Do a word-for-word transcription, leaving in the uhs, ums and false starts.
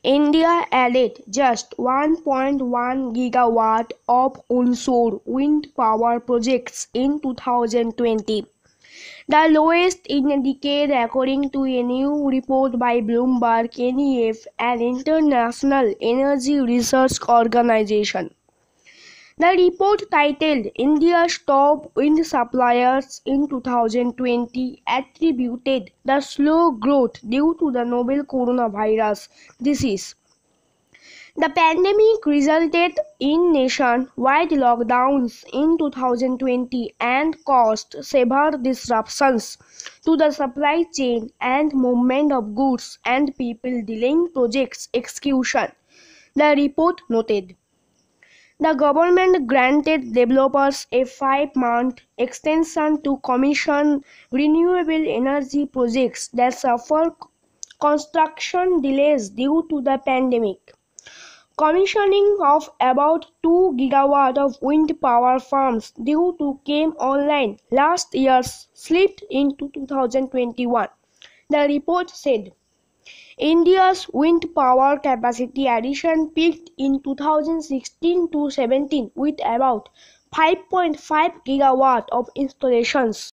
India added just one point one gigawatt of onshore wind power projects in two thousand twenty, the lowest in a decade according to a new report by Bloomberg N E F, an international energy research organization. The report, titled India's Top Wind Suppliers in two thousand twenty, attributed the slow growth due to the novel coronavirus disease. The pandemic resulted in nationwide lockdowns in two thousand twenty and caused severe disruptions to the supply chain and movement of goods and people, delaying projects' execution, the report noted. The government granted developers a five-month extension to commission renewable energy projects that suffer construction delays due to the pandemic. Commissioning of about two gigawatts of wind power farms due to came online last year slipped into two thousand twenty-one, the report said. India's wind power capacity addition peaked in two thousand sixteen to seventeen with about five point five gigawatts of installations.